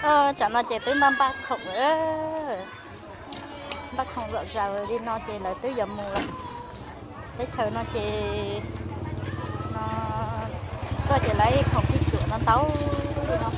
Chẳng nó chỉ tới năm bác khổng nữa bác khổng rõ ràng đi nó chỉ là tới giờ mùa tới thời nó chỉ nó có chỉ lấy không cái cửa nó tấu đi nó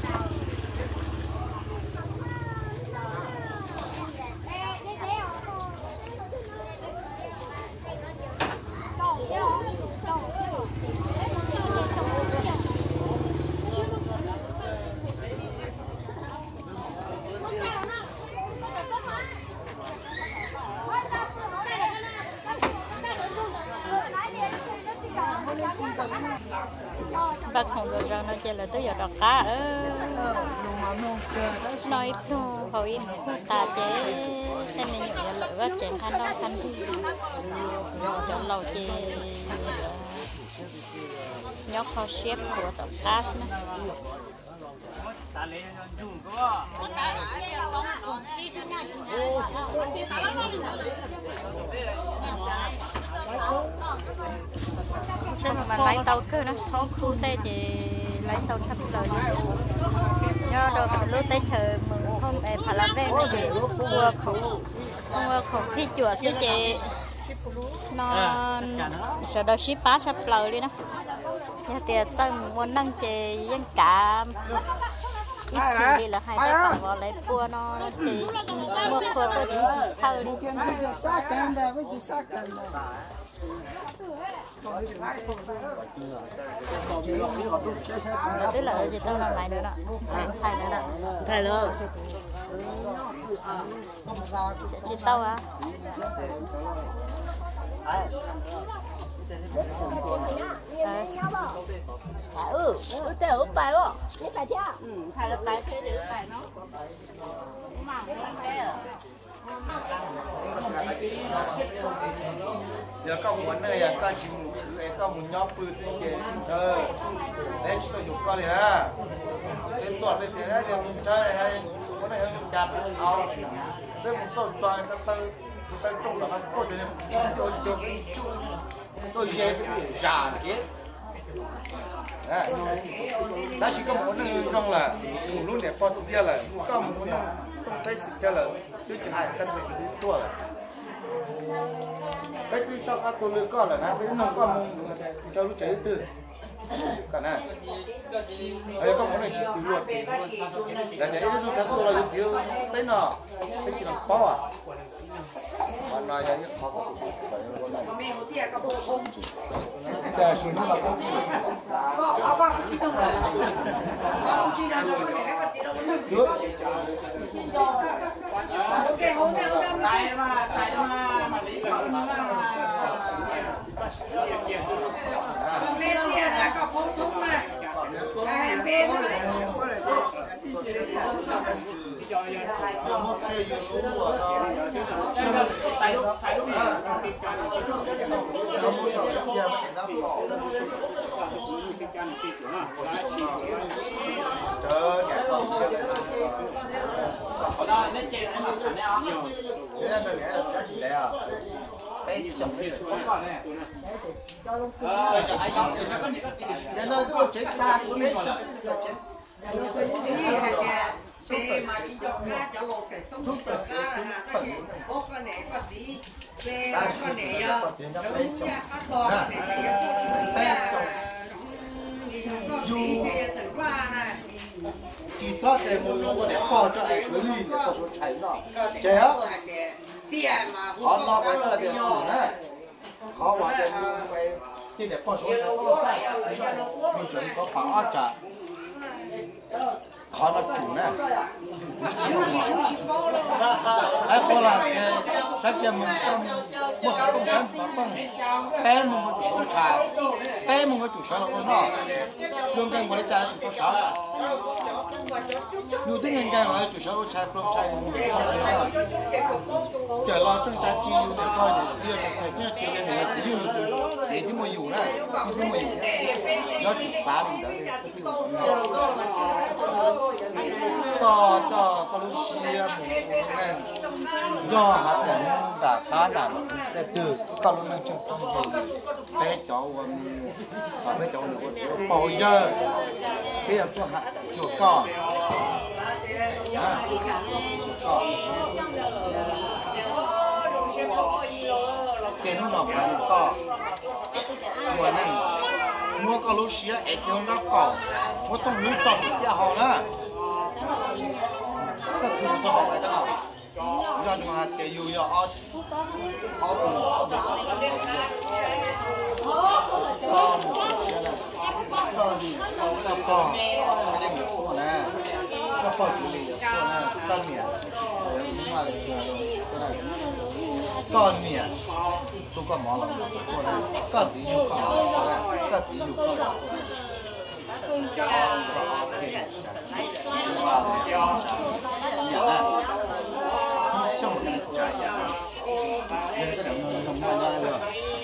bác không được rằng nó chỉ là tới giờ đọc cá nói hồi khu ta chế tên này nhiều lợi quá chém khăn đo khăn thi cho lâu chế nhóc kho xếp của tập cá mà lấy tàu cơ nó tháo khu tê chỉ lấy tàu sắp lời nhớ được lúc tê chờ mừng hôm em phải làm về nó để mua khẩu thi chuột chứ chị nó sợ đâu ship bá sắp lời đi đó nhà tiền xong muốn nâng chị dân cả ít xíu đi là hai tay còn vào lấy cua nó thì mua cua tôi chỉ sau đi tức là chị tao làm lại nữa nè xài nữa nè thầy luôn chị tao à tao bài đó bài theo thầy là bài thế để bài nó mà giờ có muốn này có chịu có muốn nhóc bự thế đấy chỉ tôi dùng con này ha đến tuần bên thế này thì chơi này hay muốn này hay chạp ao với một số trò tôi trông là có thể tôi dễ cái giả kia đã chỉ có muốn trong là luôn để con tụi kia là có muốn thấy sự chơi là chứ chỉ hai cân phải sử tua là cái cứ sau các cô lừa con là na cái nông con cho lúc cháy từ cả này ấy có muốn này chỉ sử luôn là đấy lúc các cô là dùng chiếu tới nọ cái chỉ làm khó à còn nói là những khó của chị cái số lượng là có chỉ đâu có chỉ nào nó có thể có chỉ đâu được ok hôn nhau tại mà lý còn con bé kia là có phong thúc này cái bé này về mà chỉ cho cá cho một cái tông cho cá là cái gì bố con này có gì về con này đúng nha phát to này chỉ có gì thì xử qua này chỉ thoát để một lô để bỏ cho ai xử lý để có số cháy nó chế á tiền mà họ lo cái là tiền nhỏ đấy khó quá để về tiền để bỏ số cháy nó phải mình chuẩn có phá áp trả khó là chủ nè ai khó là sách giờ mình không một số công sản và không bé mình có chủ số trà bé mình có chủ số là con nó lương căn của cha chủ số nhiều thứ nhân căn là chủ số trà không trà chờ lo trong trà chi để coi để kia phải kia chỉ để người chỉ đểที่มาอยู่นะที่มาอยู่แล้วจุดสามเดี๋ยวก็รู้เชียร์หมูนั่นย่อหาแต่ด่าท้าด่าแต่ตื่นก็รู้นั่งจุดต้องยิงเตะจ่อวันไม่จ่อหรือว่าปอยเยอะเรียกตัวหัดจุดก้อนเกณฑ์นอกไปก็หัวนั่นมัวก็รู้เสียเอกนอกก็ว่าต้องรู้สอบอย่าหอนะก็คือสอบไปกันหรอกยอดมาเกยูยอดเอาก็ดีก็ไม่ได้มีพวกนะก็พอดีเลยพวกนั้นก็เนี่ยมาเลยก็เนี่ยตัวก็หมอหลังพวกนั้นก็ตีอยู่ก็ก็ตีอยู่ก็ว่าอย่างนั้นช่างใจอย่างนั้นเนี่ยก็เดี๋ยวมันทำไม่ได้เลย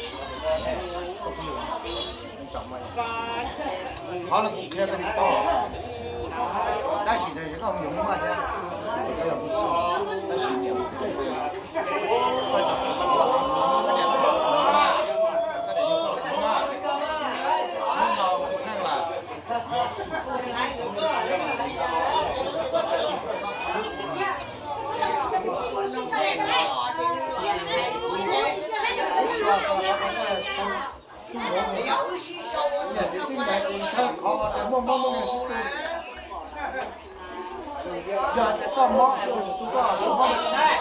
好了，你看这里报，那现在这个用嘛的，这个不是，那是的，giờ để có món của chúng ta có món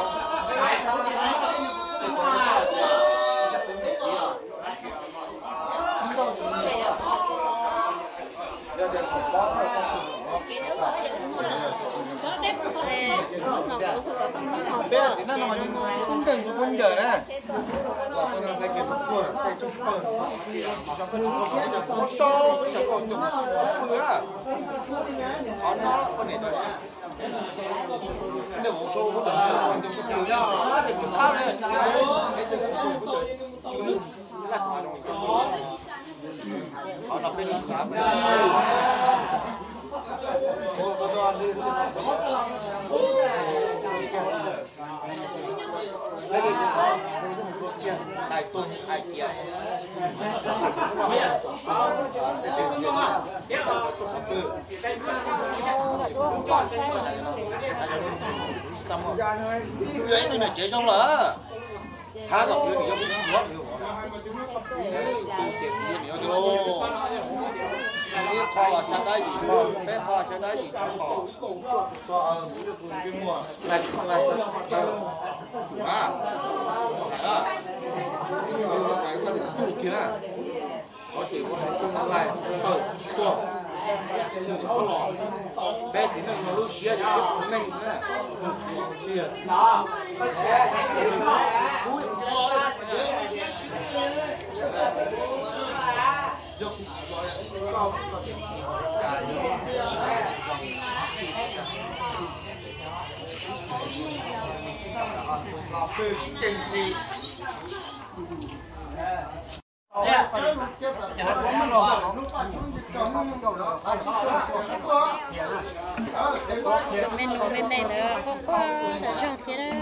bây giờ thì nó nói những cũng cần một phân giờ này là tôi đang phải kiểm tra cái chút phần trong cái chút phần nó sâu chẳng còn những thứ nữa nó có thể là 근데 무서워 근데 좀 그냥 좀 카메라 지금 나 빼는 đại tuần ai kia người tôi này chế trong là thả dọc dưới thì không có gì kho sao đấy gì bé kho sao đấy gì kho cái mùa này à cái chủ kia có thể có này tua bé thì nó lúc xưa thì nó nhanh nữa đó menu bên này nữa không có để cho thế đó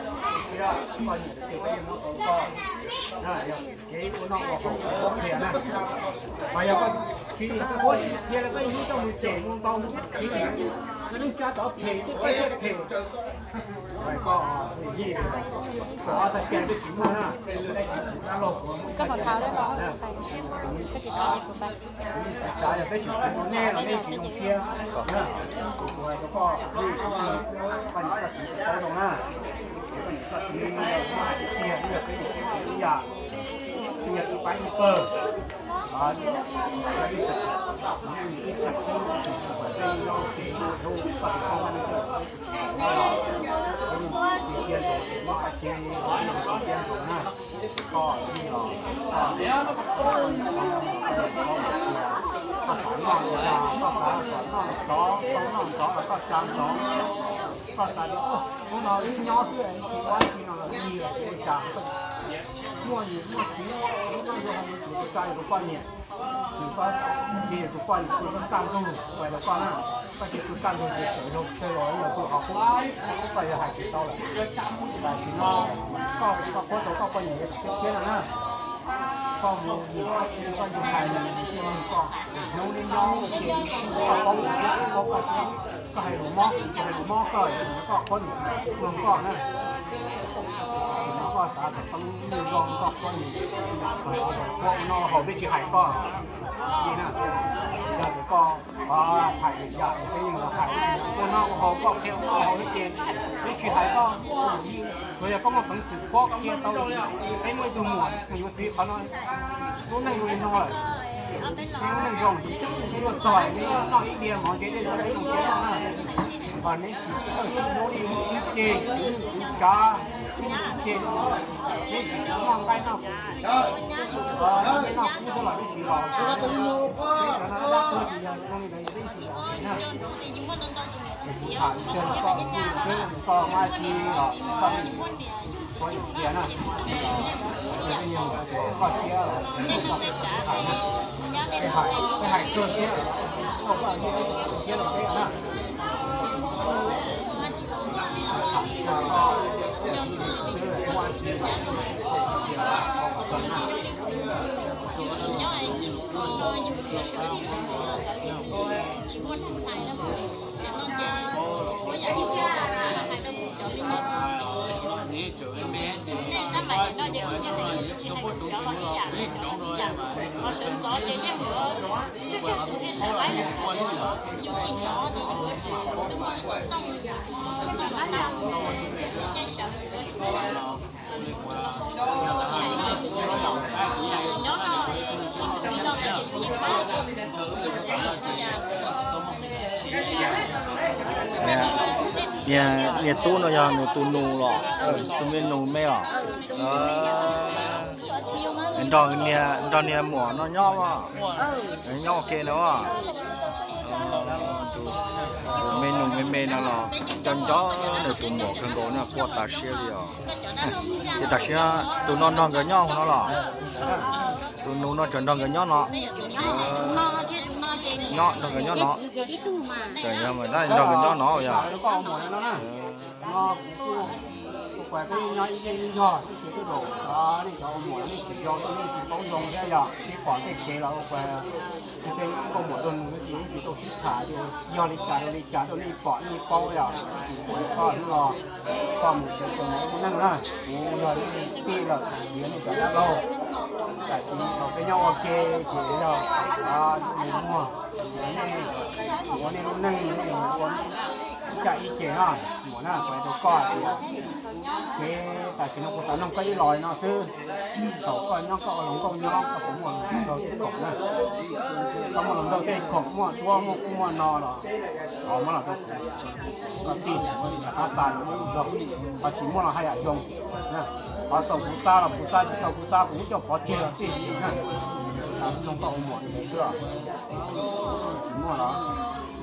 mà giờ con khi cái khối kia là cái trong mình trẻ con bao thì nó lên cha đó thì cái thì phải có gì có thật kèm cho chỉ mua ha ăn lột các bạn tháo đấy đó cái chỉ tháo gì của bạn sao giờ cái chỉ nghe là cái chỉ kia rồi có đi phần cái đồng ha kia được cái nhà kia cái bánh phở đó cái nó đi nhỏ xíu này chỉ có khi nào là gì là cái chả mua gì mua tí nó dùng một cái của con nhỉ chỉ có gì của con thì nó tăng luôn vậy là con à có thể cứ tăng luôn để sử dụng chơi rồi là tụi họ cũng phải là hại chỉ tao là tại vì nó có số có con nhỉ cái kia là có mua gì có dùng hàng có nấu nên nhau thì có hay đủ mó cởi có con ngon con này nó có xã có người ngon có con nó họ biết chỉ hải có gì nè giờ có hải được giờ cái gì là hải nó họ có theo nó họ biết tiền biết chỉ hải có rồi giờ có một phần sự có kia tao cái mới từ mùa nhiều thứเขาnói lúc này rồi nó rồi cái này rồi cái nó tỏi nó ít điểm họ chế lên nó đấy nó chế nó còn đấy nó đi chê cá chê nó ngon cái nào cái nào cũng không là cái gì đó nó cũng mua quá nó tôi chỉ là con này cái gì đó có mai chi đó có kia nè cái nhiều có kia cái hải cơ kia không phải kia là cái nè nhà tu nó giờ nó tu nụ lọ tu bên nụ mê lọ đòn nhà mỏ nó nhỏ mà nhỏ kia nó tu bên nụ mê nó lọ chân chó để tu mỏ cần đồ nó qua tạt xe đi thì tạt xe tu non cái nhỏ nó lọ tu nụ nó chân đòn cái nhỏ nó nhỏ đòn cái nhỏ nó trời ơi mà đây đòn cái nhỏ nó rồi nó phải cái nhỏ nhỏ cái đồ đó thì cho mỗi cái chỉ do cái chỉ có dùng cái giờ cái khoản cái là phải cái có một tuần cái chỉ tổ chức thả thì do đi trả đi bỏ đi bao giờ có nó có một cái năng đó rồi đi là biến nó cả lâu tại vì cái nhau ok thì giờ mình mua nên nó năng chạy chế ha mua na phải được coi cái tại vì nó có sản phẩm cái loại nó sư tàu coi nó có những con nhỏ nó cũng muốn đầu tiên cổng này có một lần đầu tiên cổng mua tua mua nó là họ mới là cái tin là nó sản nó được và chỉ mua là hay ở dùng họ tàu phú sa cũng cho họ chơi tiền ha không có mua gì nữa chỉ mua đó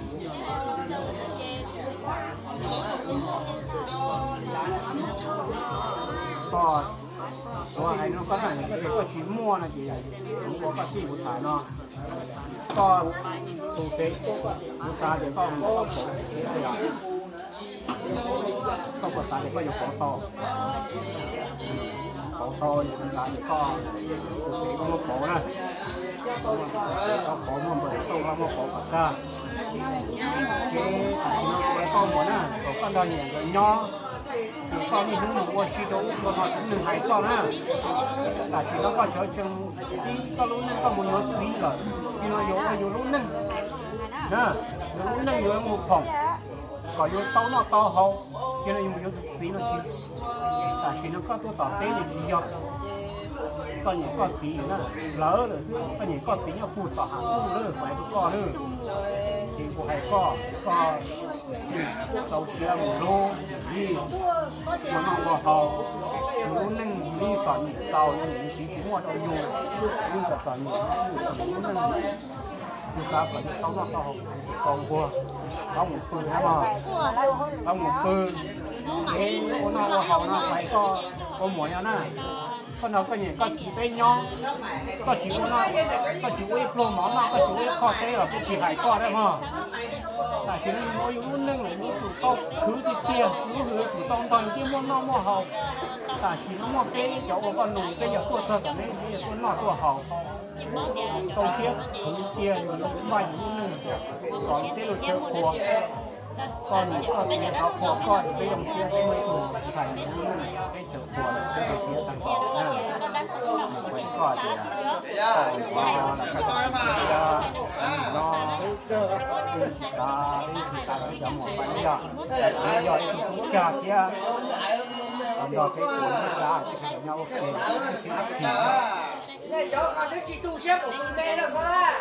có hay nó có này cái có chỉ mua là chỉ không có cái gì của thải nó có thủ tế của ta để có một cái này có của ta để có nhiều to như ta để có thủ tế có một cổ này có cổ một bể to có một cổ bạc ra cái thải nó có một nè có con đo nhẹ rồi nhỏ con đi hướng một qua xí đấu còn họ cũng đừng hại con ha là chỉ nó có chỗ chừng đi có lúc nên có một nhớ tí rồi khi nó vô lúc nên nè lúc nên vô một phòng còn vô to hậu cho nên vô tí nó chỉ là chỉ nó có tôi tỏ tế thì chỉ do có những con tí nữa lỡ rồi có những con tí nó phụ tỏ hàng cũng lỡ phải có nữa thì của hay có tàu xe một lô đi mà nó vào hậu lô nâng đi còn tàu những tí mua tàu dù đi cả còn những lô nâng chúng ta phải sống nó tàu còn qua có một phương hả mà có một phương thế nó vào hậu nó phải có mỗi nhau nè con nào có nhiều có chỉ tay nhon có chỉ nó có chỉ uống plô món nó có chỉ uống kho té ở cái chỉ hải kho đấy mà tại chỉ nó mỗi uống nâng lại uống chủ câu cứ đi kia uống hứa chủ tông tông kia mua nó mua hậu tại chỉ nó mua cái chỗ của con nùng cái giờ tua thơ cả đấy bây giờ con nọ tua hậu câu kia cứ kia rồi nó cũng bay uống nâng còn cái đồ chơi khua con nhà tháo khua con cái đồng kia cái mấy thùng phải cái chợ khua cái đồ kia tăng cỏ quay cỏ thì nó ta bây giờ một bánh giờ bây giờ thì cũng chờ kia còn rồi cái cuốn ra thì nhau ok này cho con đứa chị tu xếp của con bé đâu có啦。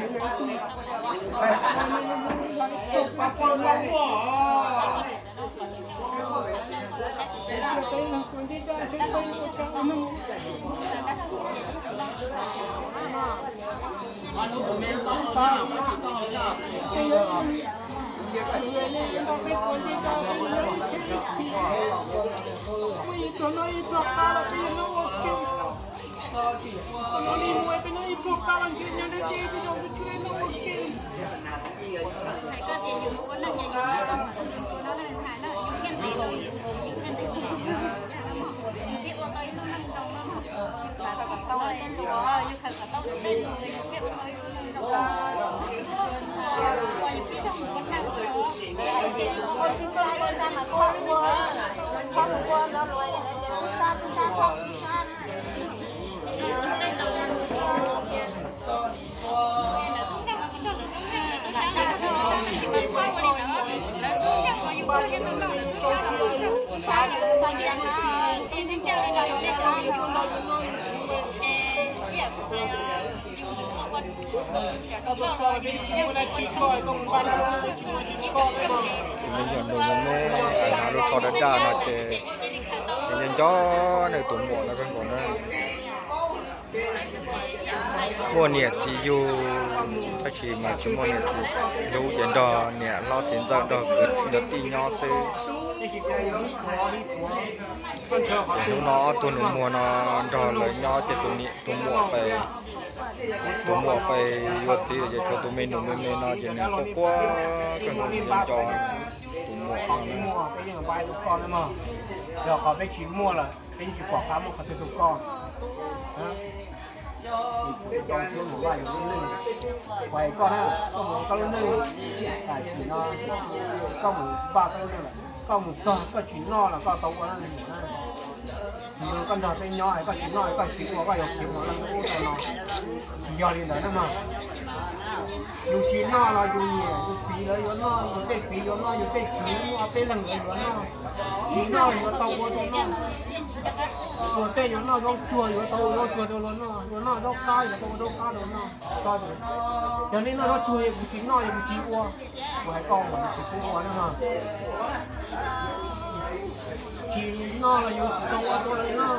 mình nhận được những cái nào lúc cho đến ra nó chỉ nhìn cho này tụi mỏ nó còn còn nó mua nhiệt chỉ yêu ta chỉ mà chúng mua nhiệt chỉ yêu đến đó nhiệt lo tiền ra đó được tin nhau xe lúc nó tụi nó mua nó đó lấy nhau chỉ tụi mua phải yêu chỉ để cho tụi mình nó chỉ nên có quá cái nó liền cho mua cái gì mà bay tụi con đấy mà giờ có cái chỉ mua là cái chỉ quảng cáo một cái tụi con trong số một vài những linh quay con ha có một con linh tại chỉ nó có một ba con linh là có một có chỉ nó là có tàu con linh chỉ con đò tay nhỏ có chỉ nó có chỉ có vài chỉ một lần cái nó chỉ do đi đấy mà dù chỉ nó là dù nhẹ dù phí là dù nó dù tê phí dù nó dù tê phí nó tê lần người dù nó chỉ nó dù tàu của nó dù tê dù nó dù chua dù tàu dù chua dù nó dù cá dù tàu dù cá dù nó sao vậy cho nên nó chua dù chỉ nó dù chỉ qua dù hai con mà chỉ qua nữa mà chỉ nó là dù tàu của nó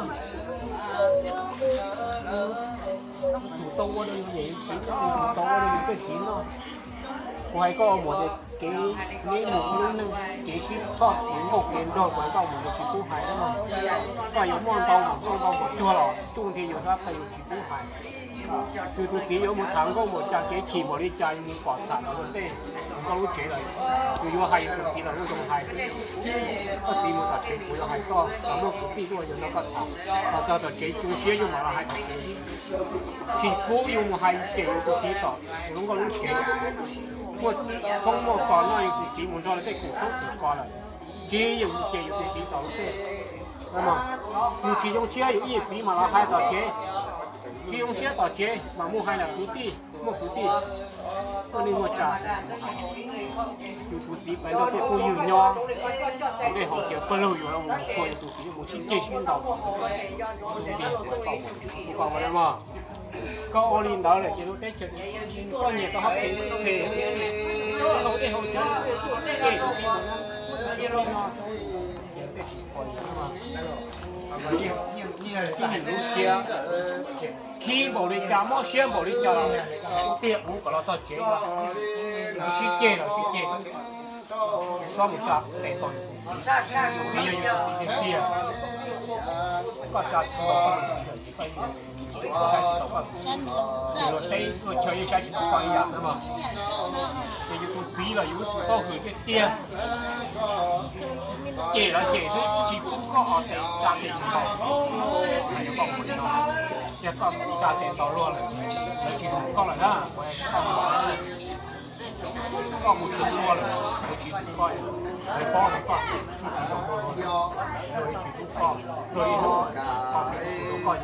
chủ tàu ở đây vậy chủ tàu ở đây cái gì nó ngoài có một cái nghĩ một lúcนึงcái gì cho những một cái rồi ngoài có một cái chủ hải đó mà có những món tàu một chua lò chung thì有它还有主海就只有冇談過冇隻幾次冇啲隻冇發達嗰啲唔夠住嚟如果係就只能嗰種係個字冇特別會有係多咁樣嗰啲都係有得談或者就幾種些用埋啦係全部用係幾個字度用個攞幾我從我講啦要字冇錯即係古通古過啦只用字要字度即係嘛要字用些有意字嘛啦係就這chỉ用xe tàu chế mà mua hai là cú ti mua cú ti tôi đi mua trà cú ti phải là cái cú yêu nhau để họ kiểu bơ lâu rồi mà thôi cú ti một xin chơi xin đầu còn mà mà có ô linh đó là chỉ lúc tết chơi có nhiều có hấp dẫn thì không để họ chơi cái hình xe khi bảo đi trả mỏ xe bảo đi trả tiệm cũng có là tao chế mà nó xí chế so một trả để còn chỉ nhiều tiền có trả có phải tổng hợp rồi đây rồi chơi như chơi chỉ có quan điểm thôi mà thì tôi tí là yếu có gửi cái tiền chỉ là chỉ chỉ cũng có thể trả tiền bảo hay là bảo một nó giờ có trả tiền bảo luôn là chỉ có là đó có một tiền luôn là chỉ coi rồi có rồi chỉ có rồi coi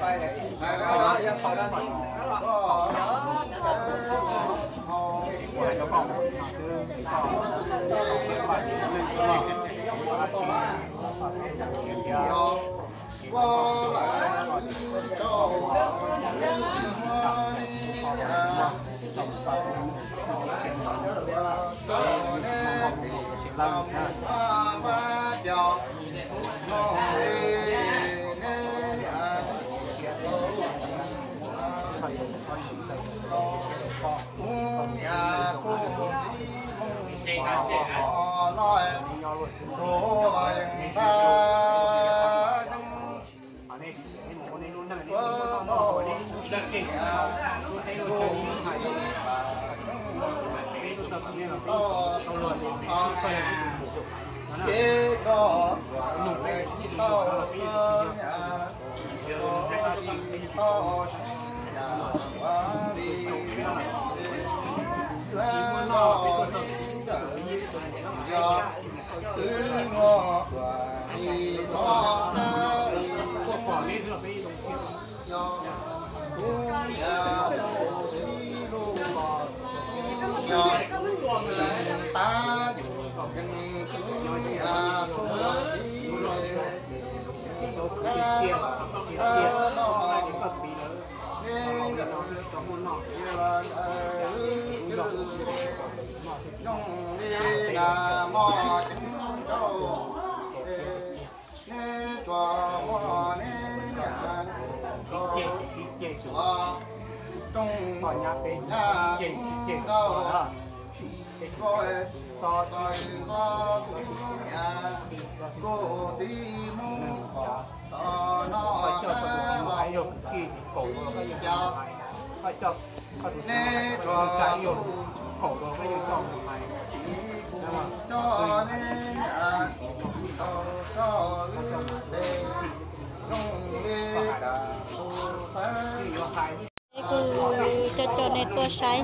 cho nên tôi sai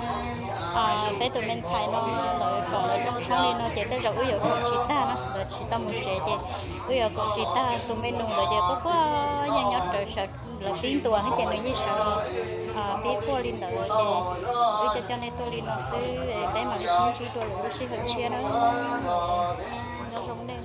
bé tụi mình xài nó rồi còn ở trong trong này nó chỉ tới rồi ví dụ con chị ta nó rồi chị ta một trẻ thì ví dụ con chị ta tụi mình nung rồi thì có nhanh nhót rồi sợ là tiếng tua hết chuyện nó như sợ biết qua linh rồi thì cho nên tôi linh nó sẽ bé mà đi xuống chỉ tôi là sẽ hơi chia nó giống đây